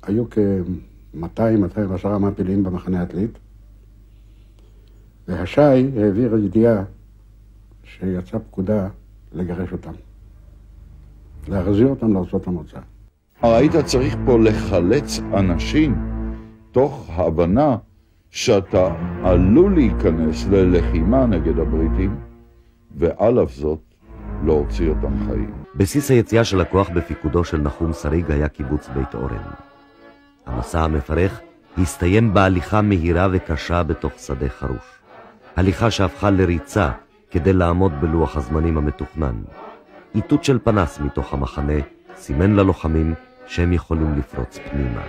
היו כ-200-210 מעפילים במחנה עתלית, והש"י העביר ידיעה שיצאה פקודה לגרש אותם, להחזיר אותם לארצות המוצא. היית צריך פה לחלץ אנשים תוך הבנה שאתה עלול להיכנס ללחימה נגד הבריטים, ועל אף זאת להוציא אותם חיים. בסיס היציאה של הכוח בפיקודו של נחום שריג היה קיבוץ בית אורן. המסע המפרך הסתיים בהליכה מהירה וקשה בתוך שדה חרוש. הליכה שהפכה לריצה כדי לעמוד בלוח הזמנים המתוכנן. איתות של פנס מתוך המחנה סימן ללוחמים שהם יכולים לפרוץ פנימה.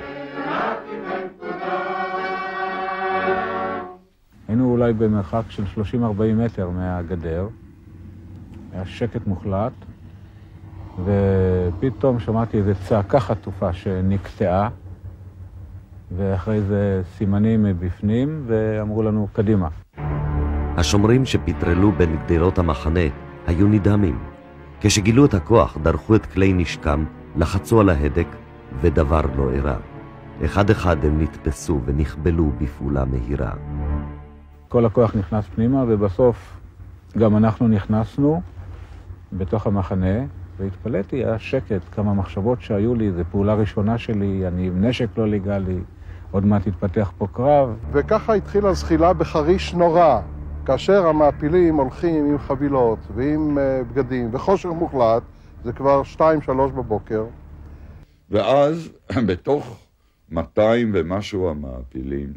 היינו אולי במרחק של 30-40 מטר מהגדר. היה שקט מוחלט, ופתאום שמעתי איזו צעקה חטופה שנקטעה, ואחרי זה סימנים מבפנים, ואמרו לנו קדימה. השומרים שפטרלו בין גדרות המחנה היו נדהמים. כשגילו את הכוח, דרכו את כלי נשקם, לחצו על ההדק, ודבר לא אירע. אחד אחד הם נתפסו ונכבלו בפעולה מהירה. כל הכוח נכנס פנימה, ובסוף גם אנחנו נכנסנו בתוך המחנה, והתפלאתי, היה שקט, כמה מחשבות שהיו לי, זו פעולה ראשונה שלי, אני עם נשק לא לגלי, עוד מעט התפתח פה קרב. וככה התחילה הזחילה בחריש נורא, כאשר המעפילים הולכים עם חבילות ועם בגדים, וחושך מוחלט, זה כבר 2-3 בבוקר. ואז בתוך 200 ומשהו המעפילים,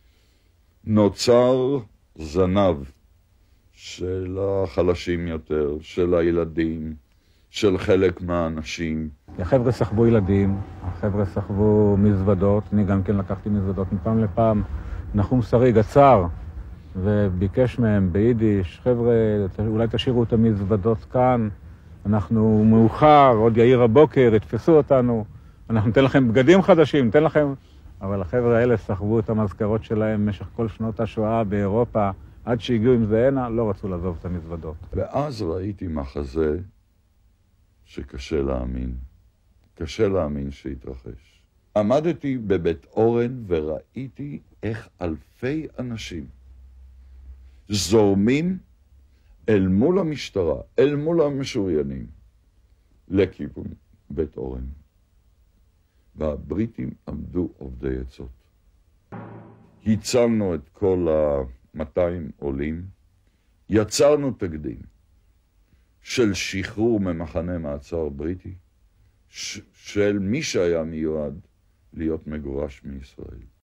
נוצר זנב של החלשים יותר, של הילדים, של חלק מהאנשים. החבר'ה סחבו ילדים, החבר'ה סחבו מזוודות, אני גם כן לקחתי מזוודות מפעם לפעם. נחום שריג עצר וביקש מהם ביידיש, חבר'ה, אולי תשאירו את המזוודות כאן, אנחנו מאוחר, עוד יאיר הבוקר, יתפסו אותנו, אנחנו ניתן לכם בגדים חדשים, ניתן לכם... אבל החבר'ה האלה סחבו את המזכרות שלהם במשך כל שנות השואה באירופה, עד שהגיעו עם זה הנה, לא רצו לעזוב את המזוודות. ואז ראיתי מחזה שקשה להאמין. קשה להאמין שהתרחש. עמדתי בבית אורן וראיתי איך אלפי אנשים זורמים אל מול המשטרה, אל מול המשוריינים, לכיוון בית אורן. והבריטים עמדו עובדי עצות. הצלנו את כל 200 עולים, יצרנו תקדים של שחרור ממחנה מעצר בריטי, של מי שהיה מיועד להיות מגורש מישראל.